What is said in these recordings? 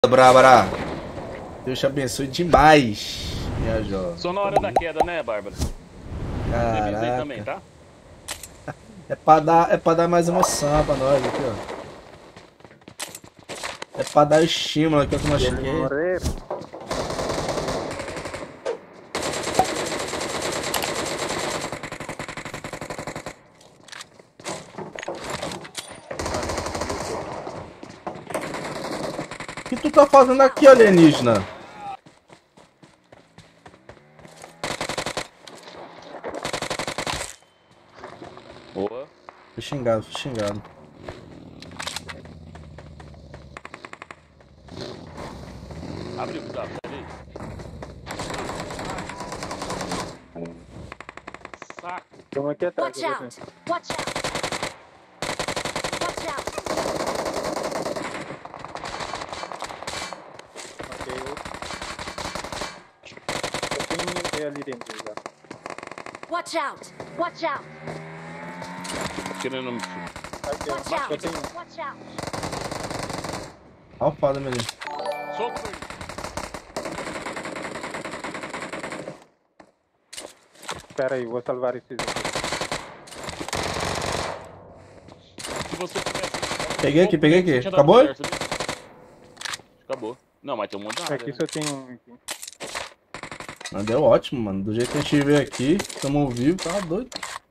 Bárbara. Deus te abençoe demais, minha jovem. Só na hora da queda, né, Bárbara? Caraca. Também, tá? É pra dar mais emoção pra nós aqui, ó. É pra dar estímulo aqui, eu machuquei. O que tu tá fazendo aqui, alienígena? Boa. Fui xingado, fui xingado. Abriu, tá? Peraí. Saco. Toma aqui atrás. Watch out! Watch out! Watch out! Ok. Eu tenho ali dentro já. Watch out! Watch out! Querendo. Aqui, ó. Watch Eu out! tenho. Watch out! Ó o foda, menino. Soco ele. Espera aí, vou salvar esses aqui. Se você tivesse. Peguei aqui, peguei aqui. Tinha dado Acabou? certo, né? Acabou. Não, mas tem um monte de área, Aqui né? só tem um aqui. Mas deu ótimo, mano. Do jeito que a gente veio aqui, tamo vivo, tava doido.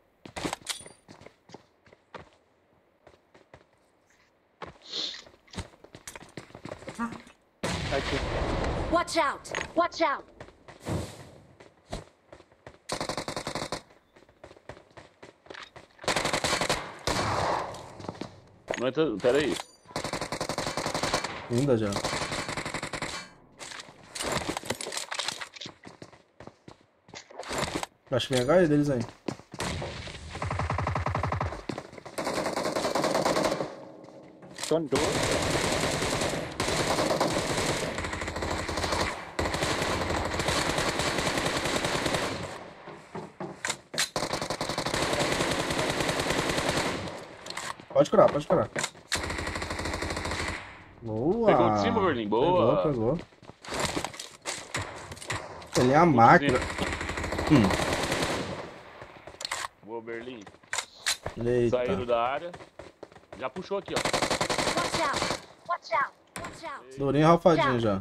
Aqui. Watch out! Watch out! Não entra. Pera aí. Ainda já. Acho que vem HE deles aí. São dois. Pode curar, pode curar. Boa! Pegou de cima, Berlim? Boa. Pegou. Ele é a máquina. Boa, Berlim. Eita. Saíram da área. Já puxou aqui, ó. Watch out! Watch out! Watch out! Durinho e ralfadinho já.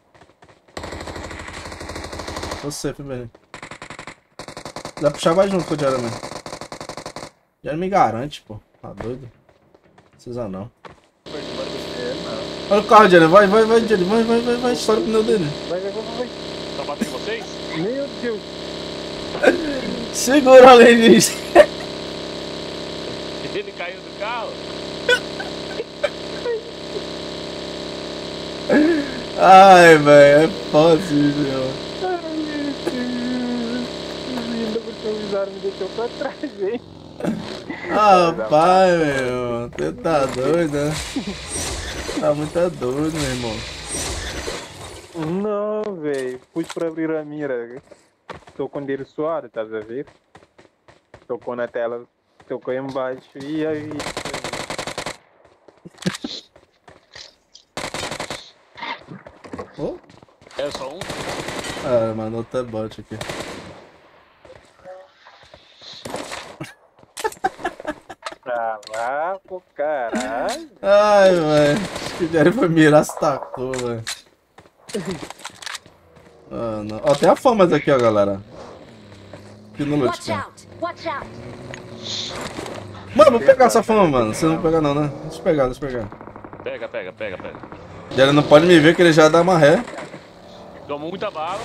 Você, Fibeli. Dá pra puxar mais junto com o Jeremy. Jeremy garante, pô. Tá doido? Não precisa não. Olha o carro, Jeremy. Vai, Jeremy. Vai. Estoura o pneu dele. Vai. Tá batendo vocês? Meu Deus. Segura o alienígena. Ele caiu do carro? Ai, velho. É foda isso, meu. Ai, meu Deus. Ainda porque o Wizard me deixou pra trás, hein? Ah, pai, meu. Você tá doido, né? Tá muito doido, meu irmão. Não, velho. Pus pra abrir a mira. Tocou nele suado, tá a ver? Tocou na tela, tocou embaixo e aí. Oh? É só um? Ah, mandou até bot aqui. Pra lá, pô, caralho. Ai, velho. Acho que o Jerry foi mirar, se tacou, velho. Ah, não. Ó, tem a famas aqui, ó, galera. Aqui no loot, Watch cara. out! Watch out! Mano, vou pegar essa fama, mano. Você não vai pegar não, né? Deixa eu pegar. Pega. Jerry não pode me ver que ele já dá uma ré. Tomou muita bala.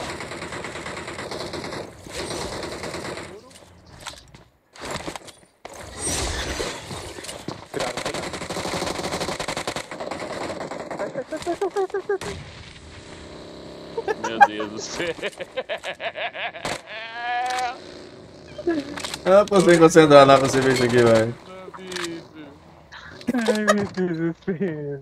Meu Deus do céu. Ah, não consigo concentrar na pra você ver isso aqui, velho. Ai, meu Deus do céu.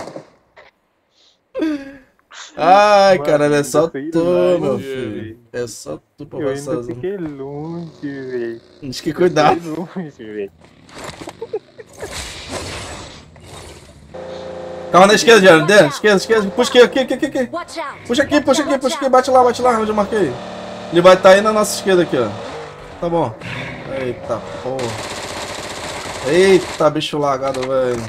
Ai, Mano, caralho, é ainda só saíram tu, mais, meu velho. filho. É só tu pra Eu ainda passar. fiquei longe, velho. Diz que cuidado. Fiquei longe, velho. Carro na esquerda, Jeremy. Dentro, esquerda. Puxa aqui. Watch out! Puxa aqui. Bate lá, onde eu marquei. Ele vai estar aí na nossa esquerda aqui, ó. Tá bom. Eita, porra. Eita, bicho lagado, velho.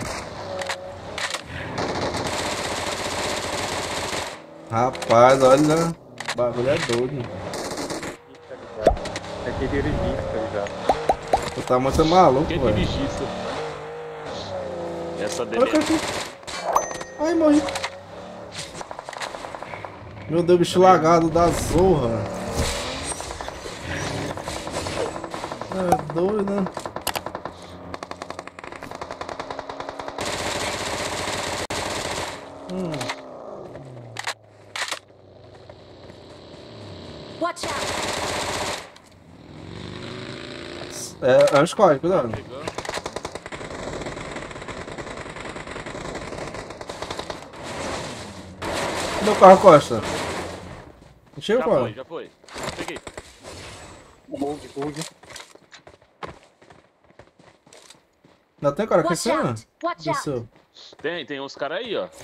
Rapaz, olha. O bagulho é doido. Aqui dirigista já. Tu tá muito maluco, Que velho. dirigista. Essa Olha o cara dele. aqui. Ai, morri. Meu Deus, bicho lagado da zorra. É doido, né? Watch out! É um squad, cuidado. Pegando. Cadê o carro, Costa? Encheu, Já cara? foi, já foi. Já peguei. Bug. Ainda tem cara aqui em Watch cima? out! Watch out! Desceu. Tem uns caras aí, ó.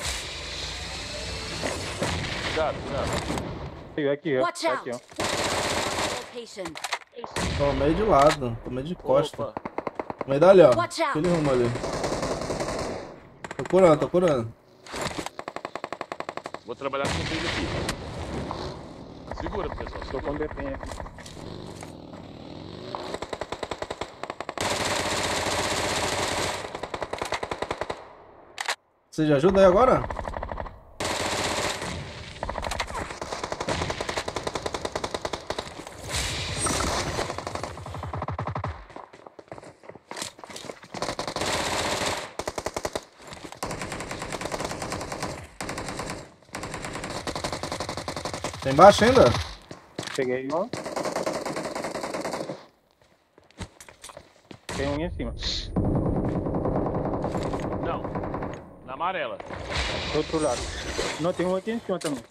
Cuidado. Aqui, ó. Watch out! Aqui, ó. Location. Tomei de lado, tomei de costa. Opa. Tomei dali, ó. Watch out. Aquele rumo ali. Tô curando. Vou trabalhar com vocês aqui. Segura, pessoal. Tô com DP aqui. Você já ajuda aí agora? Tem embaixo ainda? Peguei um. Tem um em cima. Não. Na amarela. Do outro lado. Não, tem um aqui em cima também.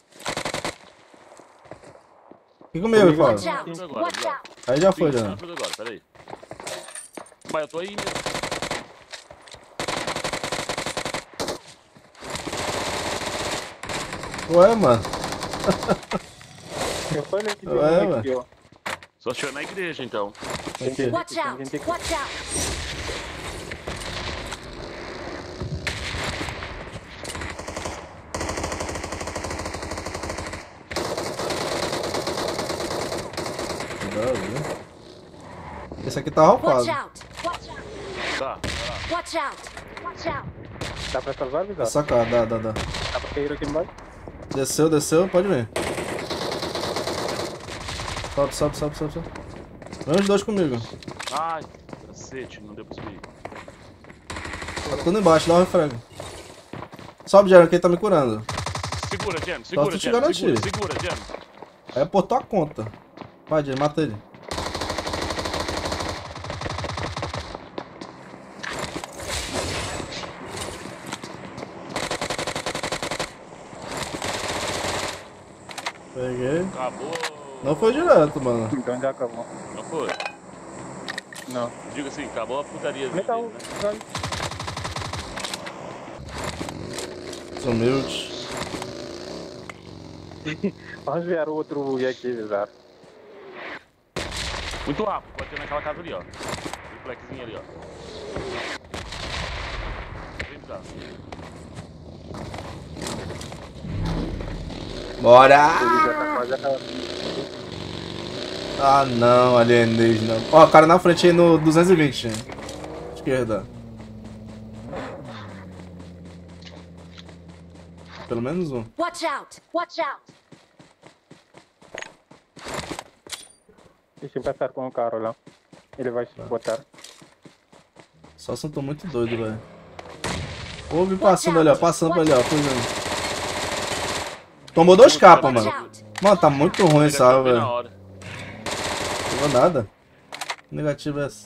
Fica comigo, Fábio. Watch out! Tudo agora, Watch já. out! Aí já foi, Sim, já. tudo agora, peraí. Mas eu tô aí mesmo. Ué, mano. Eu falei que tem Ué, um aqui, ó. Só se for na igreja, então. Aqui. Watch out! Tem gente aqui. Watch out! Cuidado, viu? Esse aqui tá ralpado. Watch out! Watch out! Tá. Watch out! Watch out! Dá pra salvar, Visão? É sacar, dá. Dá pra cair aqui embaixo? Desceu, pode vir. Sobe. Vem os dois comigo. Ai, cacete, não deu pra subir. Tá tudo embaixo, dá um refrego. Sobe, Jeremy, que ele tá me curando. Segura, Jam, Só tu te Jam, garantir. segura, Jam. Aí é por tua conta. Vai, Jeremy, mata ele. Peguei. Acabou. Não foi direto, mano. Então já acabou. Não foi. Não. Diga assim, acabou a putaria dele, Legal. né? Humilde. Vamos ver o outro bug aqui, Visão. Muito rápido, pode ter naquela casa ali, ó. Reflexinho ali, ó. Vem cá. Bora! Já tá quase acabando. Ah não, alienígena. Ó, o cara na frente aí no 220. Esquerda. Pelo menos um. Watch out! Watch out! Deixa eu passar com o carro lá. Ele vai se botar. Só se eu tô muito doido, velho. Ouve passando ali, ó. Passando pra ali, ó. Fugindo. Tomou 2 capas, Watch mano. out! Mano, tá muito ruim essa arma, Bem na velho. hora. Não pegou nada. Que negativo é essa?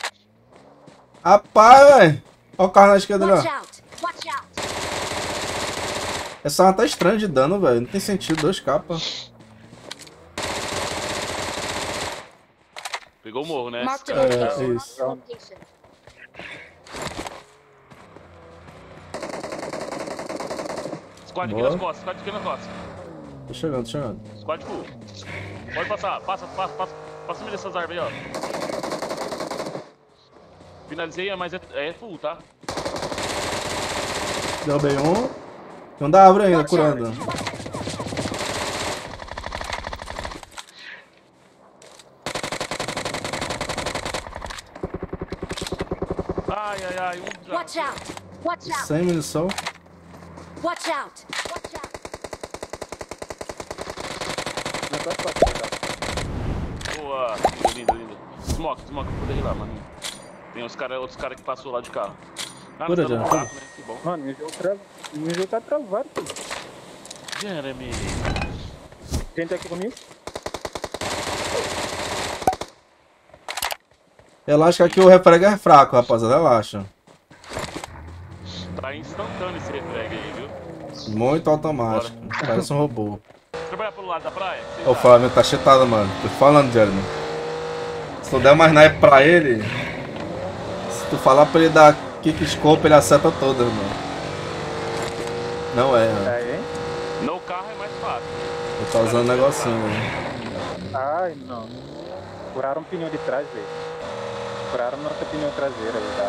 Rapaz, velho. Olha o carro na esquerda ali, Watch ó. out! Watch out! Essa arma tá estranha de dano, velho. Não tem sentido, 2 capas. Pegou o morro, né? Mark the É, location. isso. Mark the location. Squad aqui Boa. nas costas, squad aqui nas costas. Tô chegando, tô chegando. Squad full. Pode passar, passa cima dessas árvores aí, ó. Finalizei, mas é full, tá? Derrubei um. Tem um da árvore ainda, Watch curando. out! Ai, um já. Watch out! Watch out! Sem munição. Watch out! Watch out! Na tua costas, Boa, lindo. Smoke, vou poder ir lá, mano. Tem outros caras que passou lá de carro. Ah, Cura, mas tá já, no cura. buraco, né? Que bom. Mano, meu jogo tá travado, filho. Jeremy. Gente aqui comigo? Relaxa que aqui o refrag é fraco, rapaziada. Relaxa. Tá instantâneo esse refreg aí, viu? Muito automático. Parece um robô. Trabalhar pelo lado da praia? Ô, Flávio, tá cheatado, mano. Tô falando, Jeremy. Se tu der mais naipe pra ele, se tu falar pra ele dar kick-scope, ele acerta todas, mano. Não é, mano. Aí? No carro é mais fácil. Ele tá usando um negocinho, velho. Ai, não. Furaram o pneu de trás, velho. Furaram nossa pneu traseira, velho.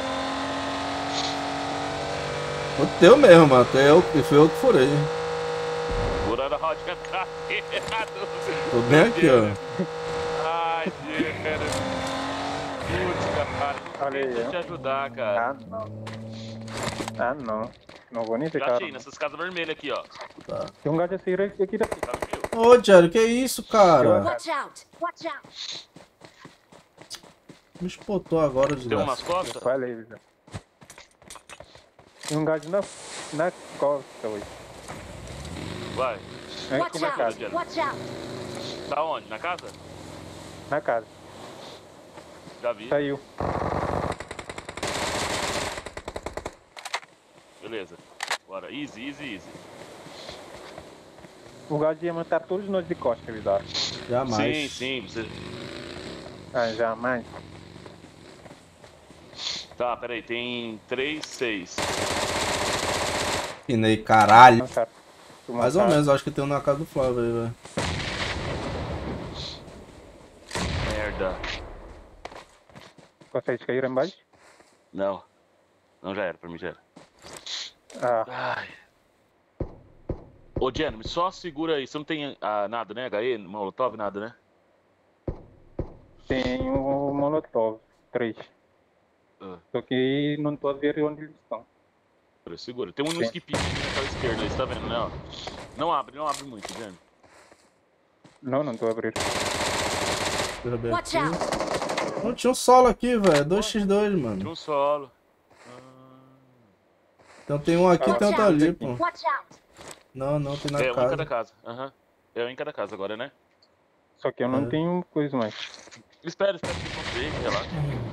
O teu mesmo, mano. Foi eu que furei. Furando a rodinha traseira. Tô bem aqui, ó. Ai, cara. Putz, cara. Olha aí, Deixa eu ó. te ajudar, cara. Ah, não. Ah, não. Não vou nem Já ficar. achei, nessas casas vermelhas aqui, ó. Tá. Tem um gajo assim aqui daqui. Tá no meu? Ô, Jerry, que isso, cara? Watch out! Watch out! Me espotou agora, Tem um nas desgraça. costas? Falei, velho. Tem um gajo na costa, hoje. Vai. Aí Watch como é casa? out! Watch out! Tá onde? Na casa? Na casa. Já vi. Saiu. Beleza. Bora. Easy. O gajo ia matar todos nós de costa, Vidal. Jamais. Sim. Você... Ah, jamais. Tá, peraí. Tem 3, 6. Pinei, caralho. Mataram. Mais ou menos, acho que tem um na casa do Flávio aí, velho. Merda. Vocês caíram embaixo? Não. Não, já era. Pra mim já era. Ah, Ai. Ô, Jeremy, só segura aí. Você não tem nada, né? HE, Molotov, nada, né? tem o Molotov 3. Ah, Só que não tô a ver onde eles estão. segura. Tem um no Sim. skip naquela esquerda aí, você tá vendo, né? Ó. Não abre muito, Jeremy. Não tô a abrir. Derrubei Watch aqui. out! Não, tinha um solo aqui, velho. 2x2, Tinha mano. um solo. Então tem um aqui e tem outro ali, pô. Watch out! Não, tem na É, um em cada casa. casa. Aham. É um em cada casa agora, né? Só que eu não É. tenho coisa mais. Espera que você, relaxa.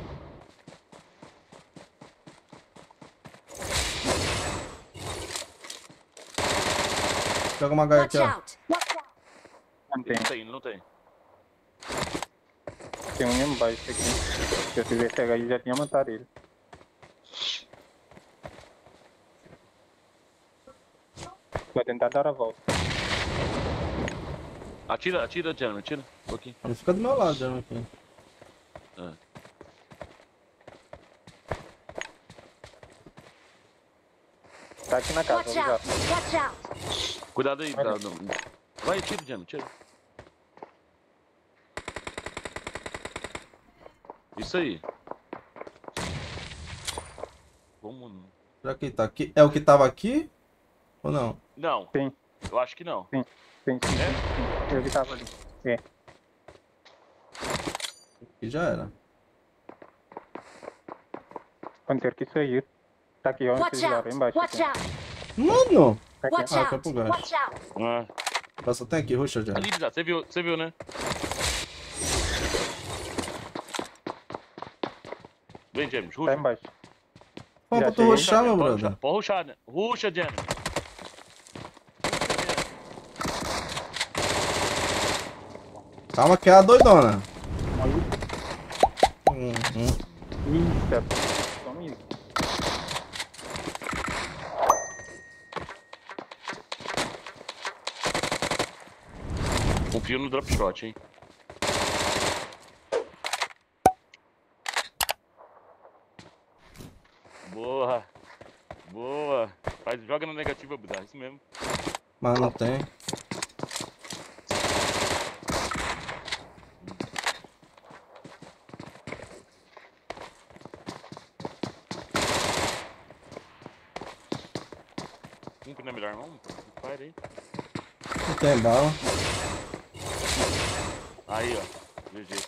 Joga uma H Watch aqui, ó. out! Watch out! Não tem. Não tem. Tem um embaixo aqui. Se eu tivesse aí, já tinha matado ele. Vou tentar dar a volta. Atira, Jeremy, atira. Um pouquinho. Ele fica do meu lado, já aqui. Ah. Tá aqui na casa, Watch já. out! Watch out! Cuidado aí, Olha. Vai, tira, Jeremy, tira. Isso aí. Vamos. Será que ele tá aqui? É o que tava aqui? Ou não? Não, Sim, eu acho que não. sim. Eu que tava ali. É. Aqui já era. Quando ter que sair. Tá aqui, ó. Watch Vocês lá out! embaixo. Watch Aqui. out! Mano! Tá aqui. Watch Ah, out! foi pro gás. Watch out! Ah. Passa tem aqui, ruxa já. Ali já, você viu, né? Vem, James, Tá ruxa. embaixo. Vamos Já pra tu cheguei. ruxar, meu Pode brother. Pode ruxar, né? Ruxa, James. Calma que é a doidona. Eita, toma isso. Confio no drop shot, hein. Boa. Boa. Joga no negativo, Buda. Isso mesmo. Mas não tem. Que não é melhor não? Fire aí. Não tem bala. Aí, ó. GG.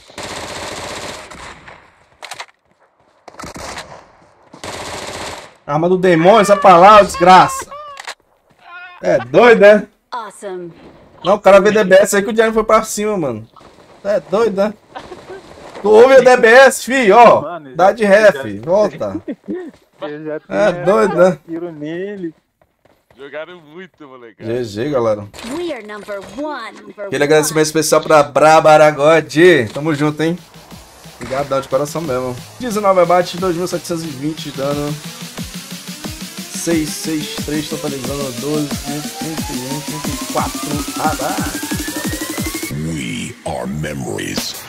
Arma do demônio, essa palavra, desgraça. É doido, né? Awesome. Não, o cara vê DBS aí que o Diário foi pra cima, mano. É doido, né? Tu ouve a DBS, fi, ó. Mano, Dá de ref, volta. Eu já É tinha doido, né? tiro nele. Jogaram muito, moleque. GG, galera. We are number one. Aquele agradecimento especial pra Braba Aragode. Tamo junto, hein? Obrigadão de coração mesmo. 19 abate, 2.720 de dano. 663, totalizando 12, 31, 34 abate. We are memories.